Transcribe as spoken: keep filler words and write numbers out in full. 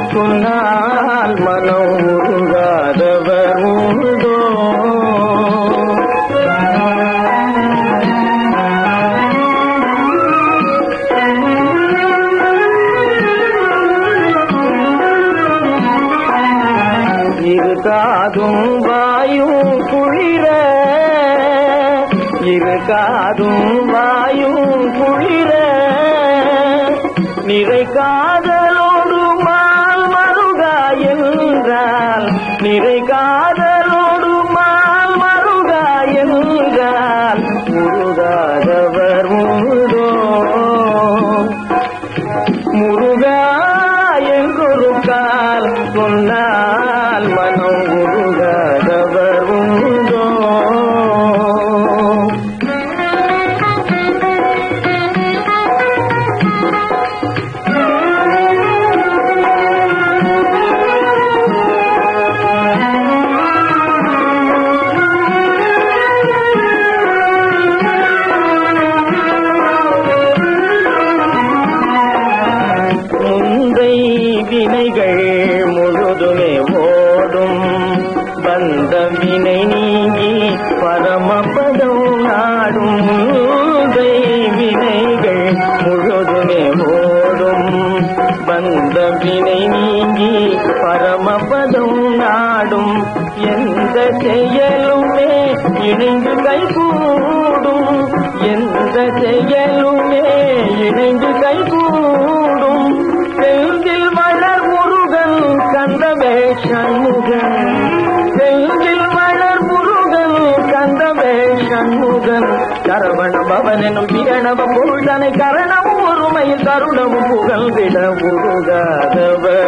சொன்னால் மனம் உருகாதவர் உண்டோ? இருக்காதும் வாயும் குளிர, இருக்காதும் வாயும் குளிர, நிறை காதலோடு மால் மருகா என்றால், நிறை காதலோடு மால் மருகா என்றால் முருகாதவர் உண்டோ? முருகா என்றொரு கால் சொன்னால் மனம் உருகாதவர் உண்டோ? வினைகள் முழுதுமே ஓடும், வந்த வினை நீங்கி பரமபதம் நாடும். வினைகள் முழுதுமே ஓடும், வந்த வினை நீங்கி பரமபதம் நாடும். எந்த செயலுமே இணைந்து கைகூடும், எந்த செயலுமே இணைந்து கைகூடும். செந்தில் மலர் முருகன் கந்தவே சண்முகன், செந்தில் மலர் முருகன் கந்தவே சண்முகன். கரவண பவன் எனும் பிரணவ பொருள்தனை கரணமும் ஒருமையில் கருணமும் புகழ்ந்திட உருகாதவர்